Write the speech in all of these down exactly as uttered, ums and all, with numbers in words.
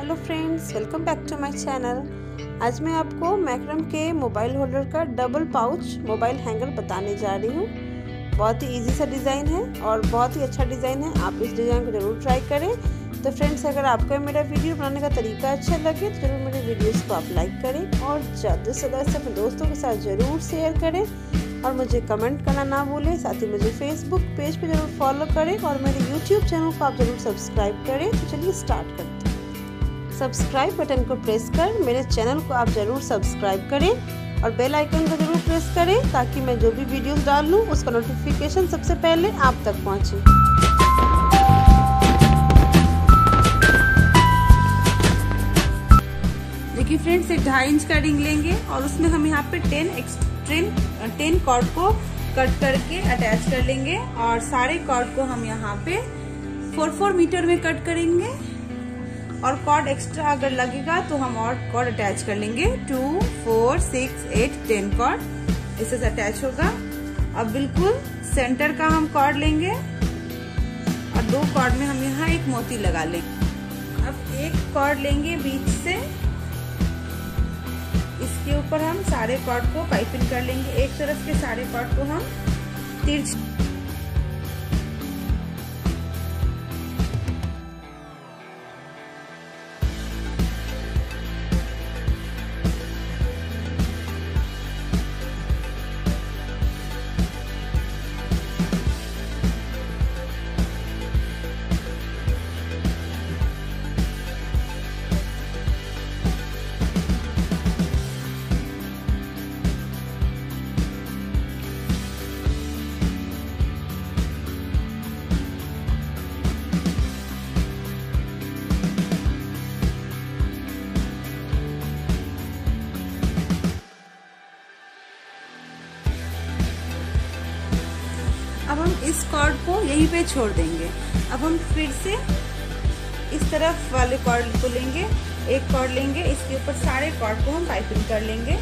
Hello friends, welcome back to my channel. आज मैं आपको मैक्रम के मोबाइल होल्डर का डबल पाउच मोबाइल हैंगर बताने जा रही हूँ। बहुत ही इजी सा डिज़ाइन है और बहुत ही अच्छा डिज़ाइन है। आप इस डिज़ाइन को ज़रूर ट्राई करें। तो फ्रेंड्स, अगर आपको मेरा वीडियो बनाने का तरीका अच्छा लगे तो ज़रूर मेरे वीडियोज़ को आप लाइक करें और ज़्यादा से ज़्यादा अपने दोस्तों के साथ ज़रूर शेयर करें और मुझे कमेंट करना ना भूलें। साथ ही मुझे फेसबुक पेज पे ज़रूर फॉलो करें और मेरे यूट्यूब चैनल को आप ज़रूर सब्सक्राइब करें। तो चलिए स्टार्ट करते हैं। सब्सक्राइब बटन को प्रेस कर मेरे चैनल को आप ज़रूर सब्सक्राइब करें और बेल आइकन को ज़रूर प्रेस करें ताकि मैं जो भी वीडियोस डालूँ उसका नोटिफिकेशन सबसे पहले आप तक पहुँचे। देखिए फ्रेंड्स, एक ढाई इंच का रिंग लेंगे और उसमें हम यहाँ पे टेन टेन टेन कॉर्ड को कट करके अटैच कर लेंगे और सारे कॉर्ड को हम यहाँ पे फोर फोर मीटर में कट करेंगे और कॉर्ड एक्स्ट्रा अगर लगेगा तो हम और कॉर्ड अटैच कर लेंगे। Two four six eight ten cord इससे अटैच होगा। अब बिल्कुल सेंटर का हम कॉर्ड लेंगे और दो कॉर्ड में हम यहाँ एक मोती लगा लेंगे। अब एक कॉर्ड लेंगे बीच से, इसके ऊपर हम सारे कॉर्ड को पाइपिंग कर लेंगे। एक तरफ के सारे कॉर्ड को हम तिरछ अब हम इस कॉर्ड को यहीं पे छोड़ देंगे। अब हम फिर से इस तरफ वाले कॉर्ड को लेंगे, एक कॉर्ड लेंगे, इसके ऊपर सारे कॉर्ड को हम पाइपिंग कर लेंगे।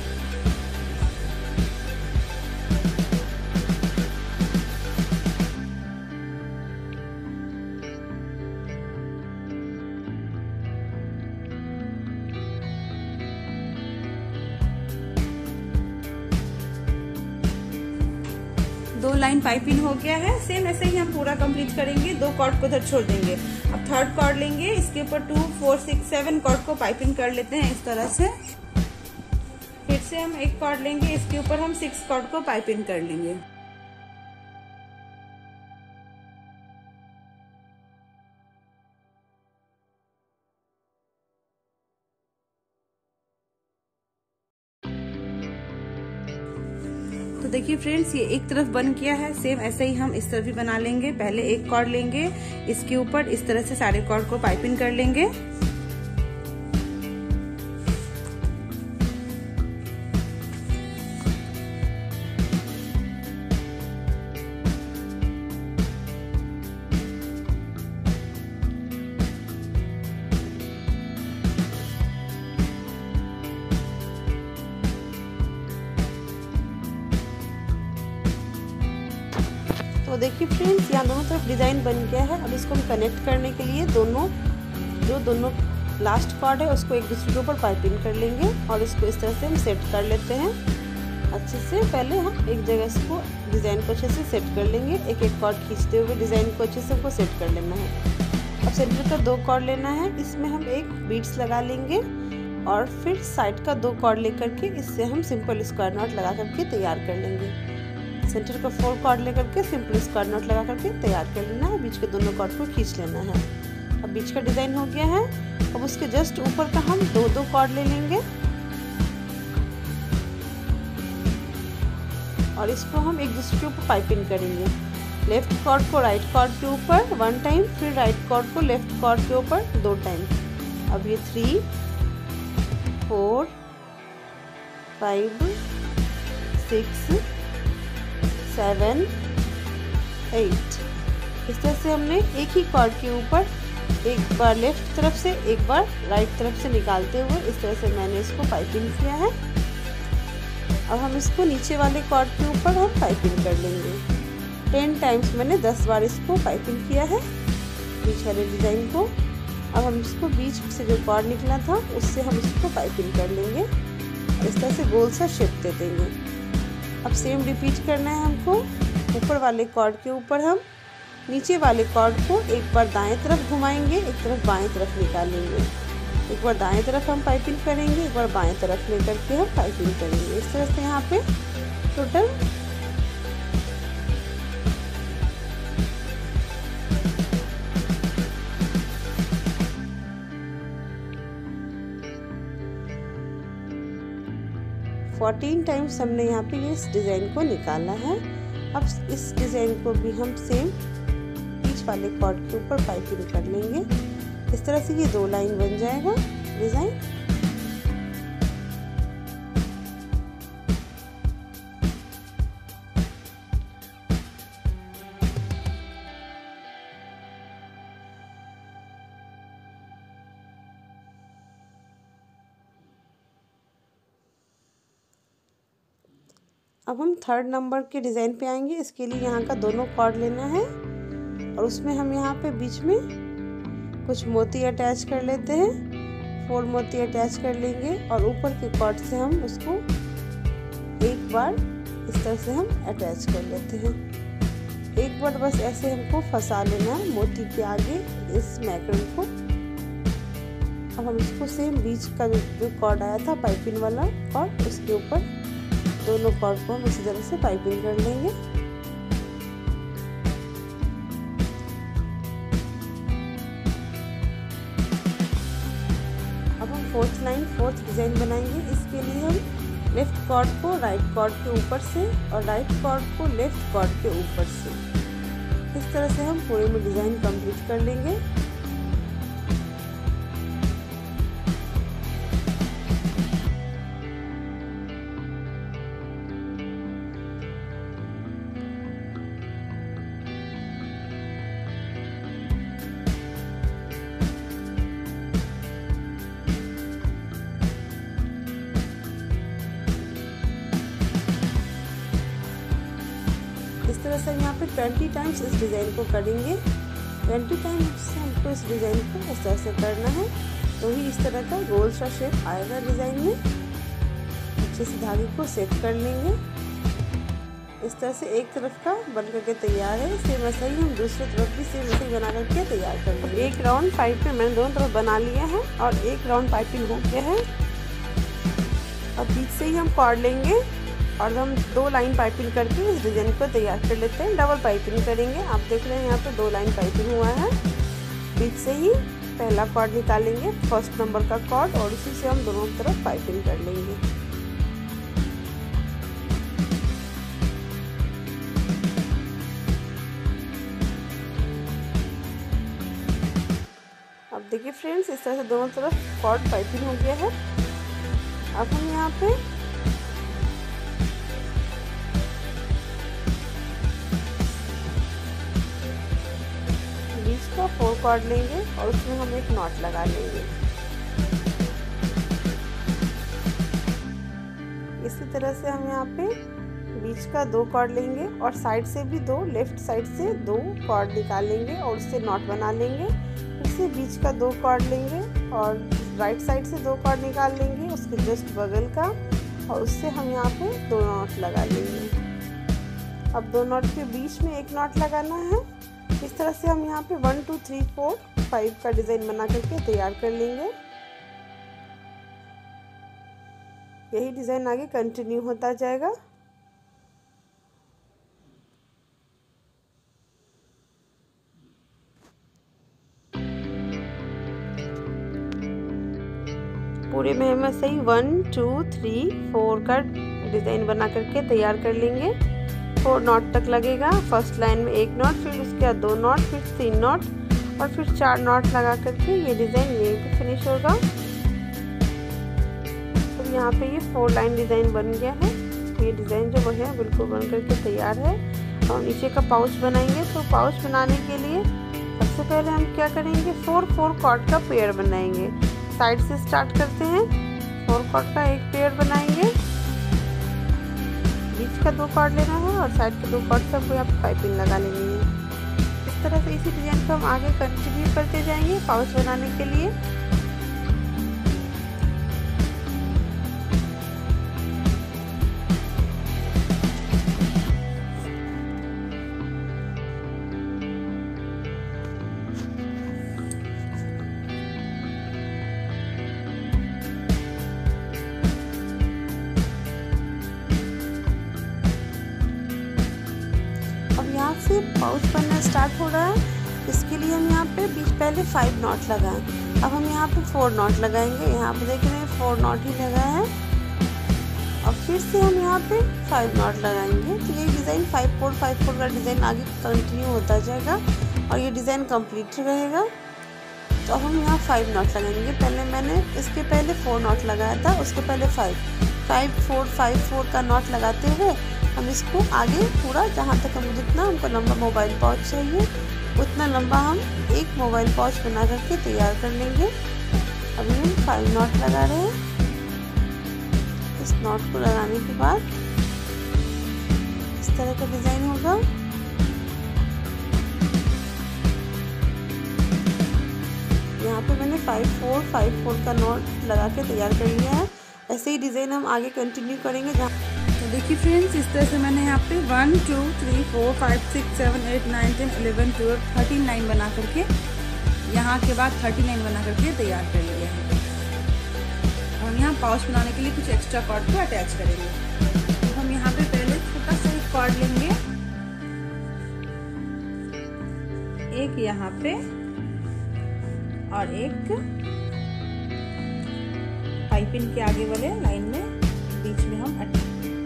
दो लाइन पाइपिंग हो गया है। सेम ऐसे ही हम पूरा कंप्लीट करेंगे। दो कॉर्ड को उधर छोड़ देंगे। अब थर्ड कॉर्ड लेंगे, इसके ऊपर two four six seven cord को पाइपिंग कर लेते हैं इस तरह से। फिर से हम एक कॉर्ड लेंगे, इसके ऊपर हम सिक्स कॉर्ड को पाइपिंग कर लेंगे। तो देखिए फ्रेंड्स, ये एक तरफ बन किया है। सेम ऐसे ही हम इस तरफ भी बना लेंगे। पहले एक कॉर्ड लेंगे, इसके ऊपर इस तरह से सारे कॉर्ड को पाइपिंग कर लेंगे। तो देखिए फ्रेंड्स, यहाँ दोनों तरफ डिज़ाइन बन गया है। अब इसको हम कनेक्ट करने के लिए दोनों जो दोनों लास्ट कॉर्ड है उसको एक दूसरे के ऊपर पाइपिंग कर लेंगे और इसको इस तरह से हम सेट कर लेते हैं अच्छे से। पहले हम एक जगह इसको डिज़ाइन को अच्छे से सेट कर लेंगे। एक एक कॉर्ड खींचते हुए डिज़ाइन को अच्छे से हमको सेट कर लेना है। अब सेंटर का दो कॉर्ड लेना है, इसमें हम एक बीड्स लगा लेंगे और फिर साइड का दो कॉर्ड लेकर के इससे हम सिंपल स्क्वायर नॉट लगा करके तैयार कर लेंगे। सेंटर का फोर कॉर्ड लेकर के सिंपल स्क्वायर नॉट लगा करके तैयार कर लेना है। बीच के दोनों कॉर्ड को खींच लेना है। अब बीच का डिज़ाइन हो गया है। अब उसके जस्ट ऊपर का हम दो दो कॉर्ड ले लेंगे और इसको हम एक दूसरे के ऊपर पाइपिंग करेंगे। लेफ्ट कॉर्ड को राइट कॉर्ड के ऊपर वन टाइम, फिर राइट कॉर्ड को लेफ्ट कॉर्ड के ऊपर दो टाइम। अब ये three four five six seven eight इस तरह से हमने एक ही कॉर्ड के ऊपर एक बार लेफ्ट तरफ से एक बार राइट तरफ से निकालते हुए इस तरह से मैंने इसको पाइपिंग किया है। अब हम इसको नीचे वाले कॉर्ड के ऊपर हम पाइपिंग कर लेंगे। टेन टाइम्स मैंने दस बार इसको पाइपिंग किया है बीच वाले डिज़ाइन को। अब हम इसको बीच से जो कॉर्ड निकला था उससे हम इसको पाइपिंग कर लेंगे। इस तरह से गोल सा शेप दे देंगे। अब सेम रिपीट करना है हमको। ऊपर वाले कॉर्ड के ऊपर हम नीचे वाले कॉर्ड को एक बार दाएं तरफ घुमाएंगे, एक तरफ बाएं तरफ निकालेंगे। एक बार दाएं तरफ हम पाइपिंग करेंगे, एक बार बाएं तरफ लेकर के हम पाइपिंग करेंगे। इस तरह से यहाँ पे टोटल फोर्टीन टाइम्स हमने यहाँ पे इस डिज़ाइन को निकाला है। अब इस डिज़ाइन को भी हम सेम बीच वाले कॉर्ड के ऊपर पाइपिंग कर लेंगे। इस तरह से ये दो लाइन बन जाएगा डिज़ाइन। अब हम थर्ड नंबर के डिज़ाइन पे आएंगे। इसके लिए यहाँ का दोनों कॉर्ड लेना है और उसमें हम यहाँ पे बीच में कुछ मोती अटैच कर लेते हैं। फोर मोती अटैच कर लेंगे और ऊपर के कॉर्ड से हम उसको एक बार इस तरह से हम अटैच कर लेते हैं। एक बार बस ऐसे हमको फंसा लेना है मोती के आगे इस मैकरम को। अब हम इसको सेम बीच का जो कॉर्ड आया था पाइपिंग वाला कॉर्ड, उसके ऊपर दोनों कॉर्ड को हम इसी तरह से पाइपिंग कर लेंगे। अब हम फोर्थ लाइन फोर्थ डिजाइन बनाएंगे। इसके लिए हम लेफ्ट कॉर्ड को राइट कॉर्ड के ऊपर से और राइट कॉर्ड को लेफ्ट कॉर्ड के ऊपर से इस तरह से हम पूरे में डिजाइन कंप्लीट कर लेंगे। इस तरह से यहाँ पे ट्वेंटी टाइम्स इस डिज़ाइन को करेंगे। ट्वेंटी टाइम्स हमको इस डिज़ाइन को इस तरह से करना है, तो ही इस तरह का गोल सा शेप आएगा डिज़ाइन में। अच्छे से धागे को सेट कर लेंगे। इस तरह से एक तरफ का बन करके तैयार है। सेम ऐसा ही हम दूसरी तरफ भी सेम ऐसे ही बना करके तैयार कर लेंगे। एक राउंड पाइपिंग मैंने दोनों तरफ बना लिया है और एक राउंड पाइपिंग हो गया है। अब बीच से ही हम कॉर्ड लेंगे और हम दो लाइन पाइपिंग करके इस डिज़ाइन को तैयार कर लेते हैं। डबल पाइपिंग करेंगे। आप देख रहे हैं यहाँ पे दो लाइन पाइपिंग हुआ है। बीच से ही पहला कॉर्ड निकालेंगे, फर्स्ट नंबर का कॉर्ड, और उसी से हम दोनों तरफ पाइपिंग कर लेंगे। अब देखिए फ्रेंड्स, इस तरह से दोनों तरफ कॉर्ड पाइपिंग हो गया है। अब हम यहाँ पे बीच का फोर कॉर्ड लेंगे और उसमें हम एक नॉट लगा लेंगे। इसी तरह से हम यहाँ पे बीच का दो कॉर्ड लेंगे और साइड से भी दो, लेफ्ट साइड से दो कॉर्ड निकालेंगे और उससे नॉट बना लेंगे। इससे बीच का दो कॉर्ड लेंगे और राइट साइड से दो कॉर्ड निकाल लेंगे उसके जस्ट बगल का, और उससे हम यहाँ पे दो नॉट लगा लेंगे। अब दो नॉट के बीच में एक नॉट लगाना है। इस तरह से हम यहाँ पे one two three four five का डिज़ाइन बना करके तैयार कर लेंगे। यही डिज़ाइन आगे कंटिन्यू होता जाएगा। पूरे में हम ऐसे ही वन टू थ्री फोर का डिज़ाइन बना करके तैयार कर लेंगे। फोर नॉट तक लगेगा। फर्स्ट लाइन में एक नॉट, फिर उसके बाद दो नॉट, फिर तीन नॉट और फिर चार नॉट लगा करके ये डिज़ाइन यहीं पे फिनिश होगा। तो यहाँ पे ये फोर लाइन डिज़ाइन बन गया है। ये डिज़ाइन जो वो है बिल्कुल बन करके तैयार है। और नीचे का पाउच बनाएंगे। तो पाउच बनाने के लिए सबसे पहले हम क्या करेंगे, फोर फोर कॉर्ड का पेयर बनाएंगे। साइड से स्टार्ट करते हैं। फोर कॉर्ड का एक पेयर बनाएंगे। बीच का दो कॉर्ड लेना है और साइड के दो कॉर्ड से आपको यहाँ पे पाइपिंग लगा लेनी है। इस इस तरह से इसी डिजाइन को हम आगे कंटिन्यू करते जाएंगे पाउच बनाने के लिए। यहाँ से पाउच बनना स्टार्ट हो रहा है। इसके लिए हम यहाँ पे बीच पहले फाइव नॉट लगाएं। अब हम यहाँ पे फोर नॉट लगाएंगे। यहाँ पे देख रहे हैं फोर नॉट ही लगा है। अब फिर से हम यहाँ पे फाइव नॉट लगाएंगे। तो ये design five four five four का डिज़ाइन आगे कंटिन्यू होता जाएगा और ये डिज़ाइन कंप्लीट रहेगा। तो अब हम यहाँ फाइव नॉट लगाएंगे। पहले मैंने इसके पहले फोर नॉट लगाया था, उसके पहले five five four five four का नॉट लगाते हुए हम इसको आगे पूरा जहाँ तक हम जितना हमको लंबा मोबाइल पाउच चाहिए उतना लंबा हम एक मोबाइल पाउच बना करके तैयार कर लेंगे। अभी हम फाइव नॉट लगा रहे हैं। इस नॉट को लगाने के बाद इस तरह का डिज़ाइन होगा। यहाँ पे मैंने फाइव फोर फाइव फोर का नॉट लगा के तैयार कर लिया है। ऐसे ही डिज़ाइन हम आगे कंटिन्यू करेंगे। जहाँ तो देखिए फ्रेंड्स, इस तरह से मैंने यहाँ पे one two three four five six seven eight nine ten eleven twelve thirteen line बना करके यहाँ के बाद थर्टी नाइन बना करके तैयार कर लिया है। हम यहाँ पाउच बनाने के लिए कुछ एक्स्ट्रा कॉर्ड को अटैच करेंगे। तो हम यहाँ पे पहले छोटा सा एक कॉर्ड लेंगे, एक यहाँ पे और एक पाइपिंग के आगे वाले लाइन में बीच में हम अटैच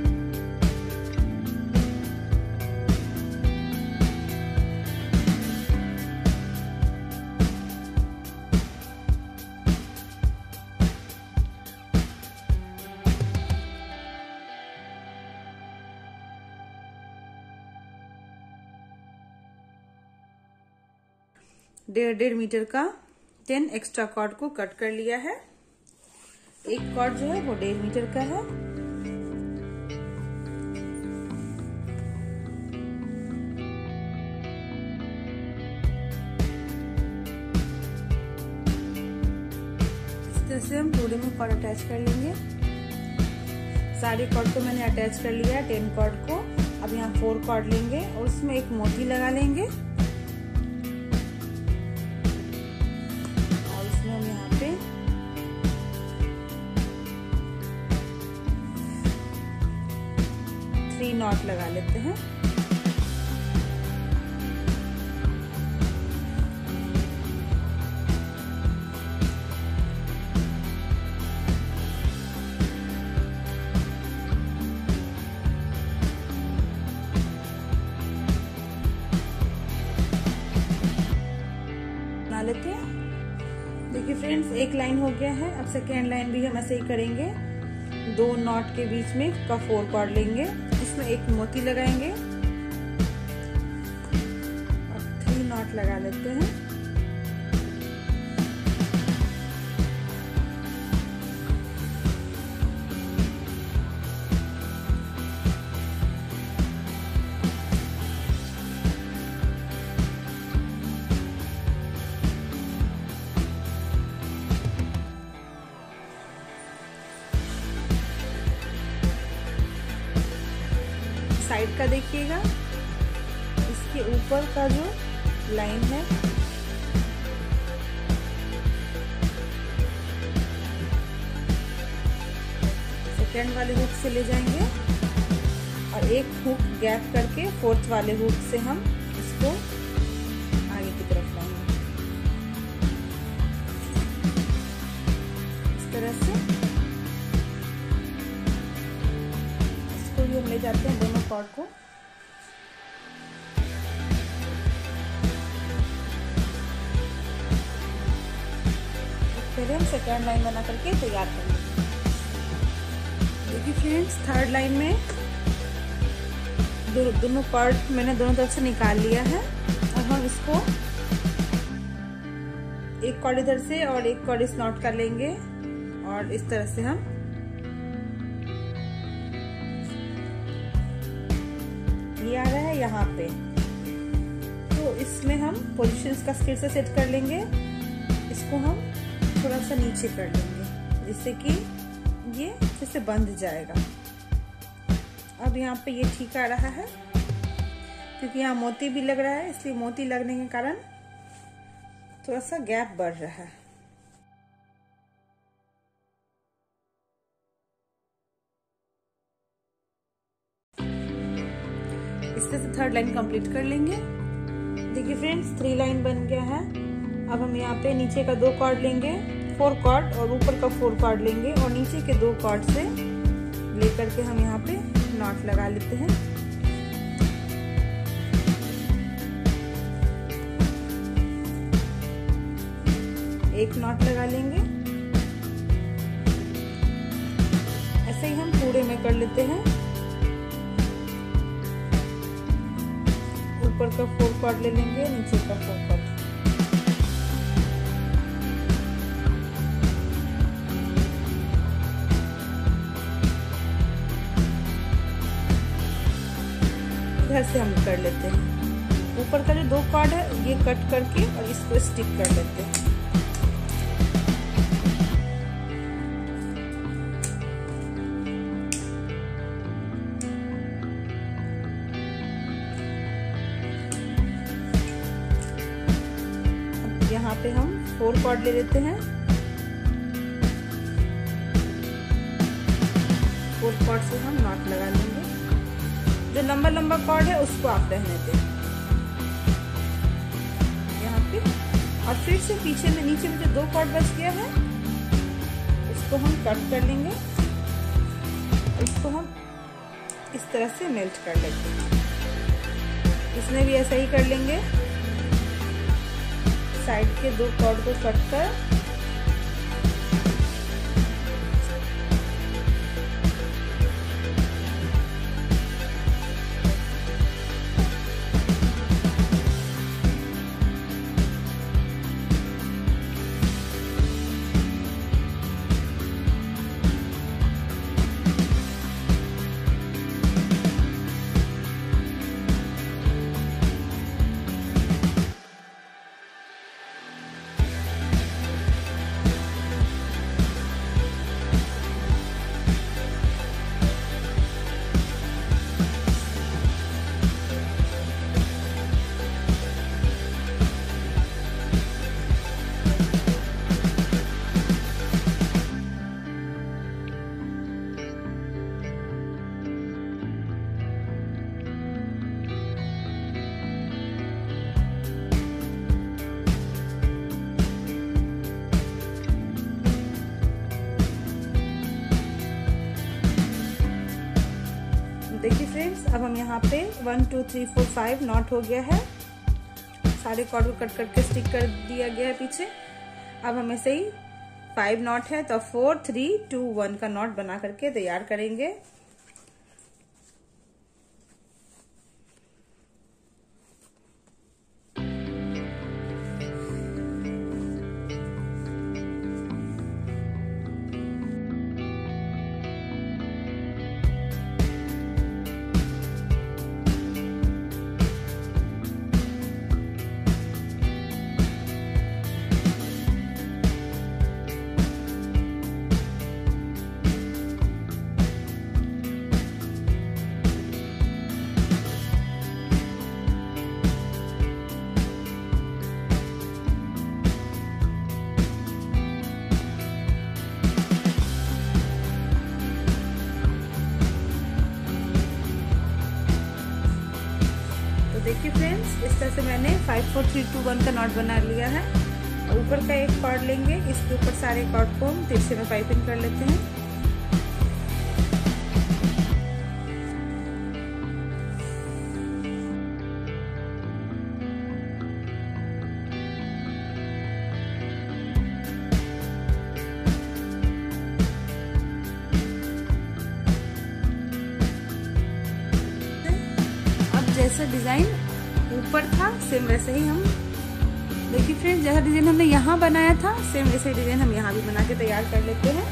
डेढ़ डेढ़ मीटर का टेन एक्स्ट्रा कॉर्ड को कट कर लिया है। एक कॉर्ड जो है वो डेढ़ मीटर का है। इस तरह से हम पूरे में कॉर्ड अटैच कर लेंगे। सारे कॉर्ड को मैंने अटैच कर लिया है, टेन कॉर्ड को। अब यहाँ फोर कॉर्ड लेंगे और उसमें एक मोती लगा लेंगे। थ्री नॉट लगा लेते हैं। बना लेते हैं। देखिए फ्रेंड्स, एक लाइन हो गया है। अब सेकेंड लाइन भी हम ऐसे ही करेंगे। दो नॉट के बीच में का फोर कॉर्ड लेंगे, इसमें एक मोती लगाएंगे और थ्री नॉट लगा लेते हैं। साइड का देखिएगा, इसके ऊपर का जो लाइन है सेकेंड वाले हुक से ले जाएंगे और एक हुक गैप करके फोर्थ वाले हुक से हम इसको आगे की तरफ लाएंगे। इस तरह से इसको भी हम ले जाते हैं दोनों कॉर्ड को। फिर हम सेकेंड लाइन बना करके तैयार करेंगे। देखिए फ्रेंड्स, थर्ड लाइन में दो, दोनों कॉर्ड मैंने दोनों तरफ से निकाल लिया है। अब हम इसको एक कॉर्ड इधर से और एक कॉर्ड इस नॉट कर लेंगे और इस तरह से हम ये आ रहा है यहाँ पे। तो तो इसमें हम पोजीशंस का फिर से सेट कर लेंगे। इसको हम थोड़ा सा नीचे कर लेंगे जिससे कि ये अच्छे से बंध जाएगा। अब यहाँ पे ये ठीक आ रहा है क्योंकि यहाँ मोती भी लग रहा है, इसलिए मोती लगने के कारण थोड़ा सा गैप बढ़ रहा है। इस तरह से थर्ड लाइन कंप्लीट कर लेंगे। देखिए फ्रेंड्स, थ्री लाइन बन गया है। अब हम यहाँ पे नीचे का दो कॉर्ड लेंगे, फोर कॉर्ड, और ऊपर का फोर कॉर्ड लेंगे और नीचे के दो कॉर्ड से लेकर के हम यहाँ पे नॉट लगा लेते हैं। एक नॉट लगा लेंगे। ऐसे ही हम पूरे में कर लेते हैं। ऊपर का फोर कॉर्ड ले लेंगे, नीचे का फोर कॉर्ड। इधर से हम कर लेते हैं। ऊपर का जो दो कॉर्ड है ये कट करके और इसको स्टिक कर लेते हैं। यहाँ पे हम फोर कॉर्ड ले लेते हैं। फोर कॉर्ड से हम नॉट लगा लेंगे। जो लंबा लंबा कॉर्ड है उसको आप रहने दें यहाँ पे। और फिर से पीछे में नीचे में जो दो कॉर्ड बच गया है उसको हम कट कर लेंगे। इसको हम इस तरह से मेल्ट कर लेंगे। इसमें भी ऐसा ही कर लेंगे। साइड के दो कॉर्ड को कट कर देखिए फ्रेंड्स, अब हम यहाँ पे one two three four five knot हो गया है। सारे कॉर्ड को कट करके स्टिक कर दिया गया है पीछे। अब हमें से ही फाइव नॉट है तो फोर थ्री टू वन का नॉट बना करके तैयार करेंगे। देखिए फ्रेंड्स, इस तरह से मैंने five four three two one का नॉट बना लिया है। ऊपर का एक कॉर्ड लेंगे, इसके ऊपर सारे कॉर्ड को हम तिरछे में पाइपिंग कर लेते हैं। जैसा डिजाइन ऊपर था सेम वैसे ही हम देखिए फ्रेंड्स, जैसा डिजाइन हमने यहाँ बनाया था सेम वैसे डिजाइन हम यहाँ भी बना के तैयार कर लेते हैं।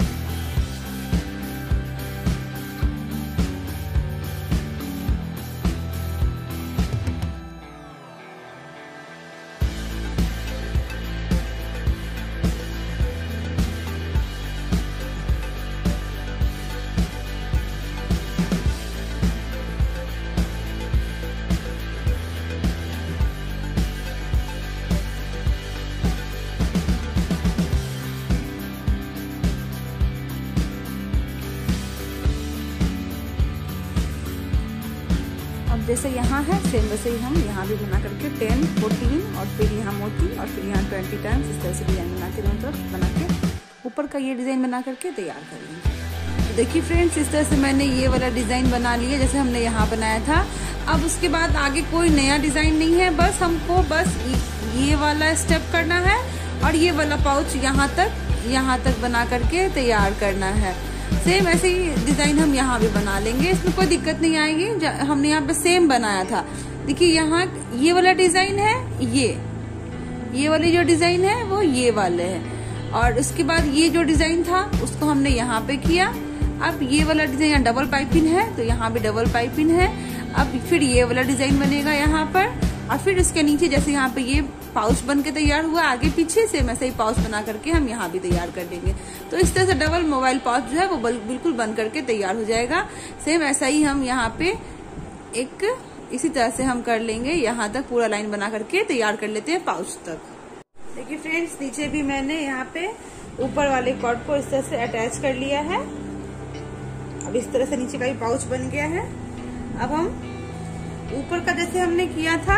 जैसे यहाँ है सेम वैसे ही हम यहाँ भी बना करके टेन फोर्टीन और फिर यहाँ मोती और फिर यहाँ ट्वेंटी टाइम्स इस तरह से डिजाइन बना के दोनों तरफ बना के ऊपर का ये डिजाइन बना करके तैयार कर लेंगे। तो देखिए फ्रेंड्स, इस तरह से मैंने ये वाला डिजाइन बना लिया जैसे हमने यहाँ बनाया था। अब उसके बाद आगे कोई नया डिजाइन नहीं है, बस हमको बस ये वाला स्टेप करना है और ये वाला पाउच यहाँ तक यहाँ तक बना करके तैयार करना है। सेम ऐसे ही डिजाइन हम यहाँ भी बना लेंगे, इसमें कोई दिक्कत नहीं आएगी। हमने यहाँ पे सेम बनाया था। देखिए यहाँ ये वाला डिजाइन है, ये ये वाली जो डिजाइन है वो ये वाले है, और उसके बाद ये जो डिजाइन था उसको हमने यहाँ पे किया। अब ये वाला डिजाइन यहाँ डबल पाइपिंग है तो यहाँ भी डबल पाइपिंग है। अब फिर ये वाला डिजाइन बनेगा यहाँ पर, और फिर उसके नीचे जैसे यहाँ पे ये पाउच बन के तैयार हुआ आगे पीछे से वैसे ही पाउच बना करके हम यहाँ भी तैयार कर देंगे। तो इस तरह से डबल मोबाइल पाउच जो है वो बिल्कुल बन करके तैयार हो जाएगा। सेम ऐसा ही हम यहाँ पे एक इसी तरह से हम कर लेंगे, यहाँ तक पूरा लाइन बना करके तैयार कर लेते हैं पाउच तक। देखिए फ्रेंड्स, नीचे भी मैंने यहाँ पे ऊपर वाले कॉर्ड को इस तरह से अटैच कर लिया है। अब इस तरह से नीचे का भी पाउच बन गया है। अब हम ऊपर का जैसे हमने किया था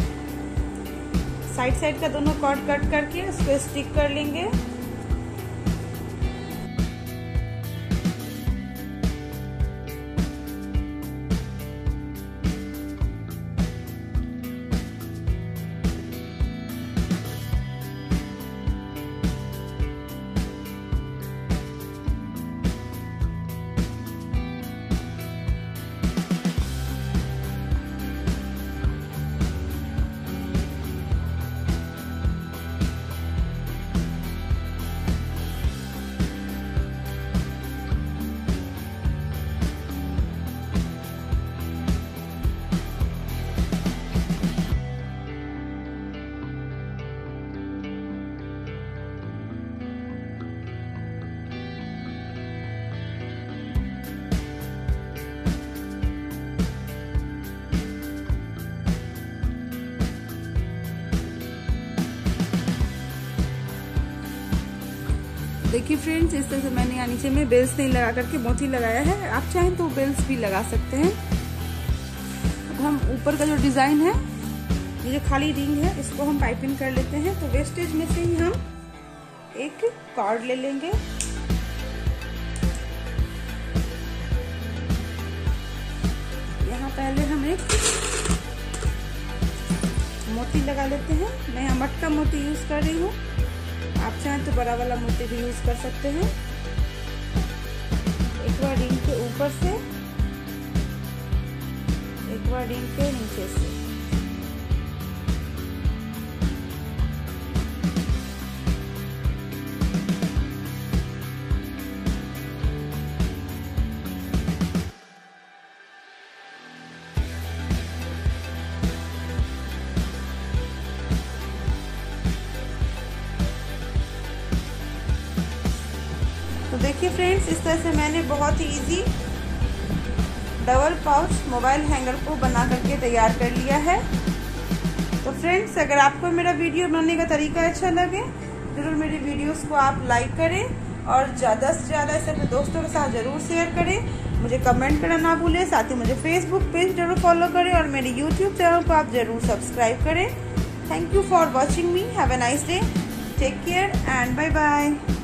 साइड साइड का दोनों कॉर्ड कट करके उसको स्टिक कर लेंगे। देखिए फ्रेंड्स, इस तरह से मैंने यहाँ नीचे में बेल्स नहीं लगा करके मोती लगाया है। आप चाहें तो बेल्स भी लगा सकते हैं। अब हम ऊपर का जो डिजाइन है, ये जो खाली रिंग है, इसको हम पाइपिंग कर लेते हैं। तो वेस्टेज में से ही हम एक कॉर्ड ले लेंगे। यहाँ पहले हम एक मोती लगा लेते हैं। मैं यहाँ मटका मोती यूज कर रही हूँ, आप चाहें तो बड़ा वाला मोती भी यूज कर सकते हैं। एक बार रिंग के ऊपर से, एक बार रिंग के नीचे से। तो देखिए फ्रेंड्स, इस तरह से मैंने बहुत ही easy double pouch mobile hanger को बना करके तैयार कर लिया है। तो फ्रेंड्स, अगर आपको मेरा वीडियो बनाने का तरीका अच्छा लगे जरूर मेरी वीडियोस को आप लाइक करें और ज़्यादा से ज़्यादा इसे अपने दोस्तों के साथ जरूर शेयर करें। मुझे कमेंट करना ना भूलें। साथ ही मुझे फेसबुक पेज जरूर फॉलो करें और मेरे यूट्यूब चैनल को आप जरूर सब्सक्राइब करें। Thank you for watching me. Have a nice day. Take care and bye bye.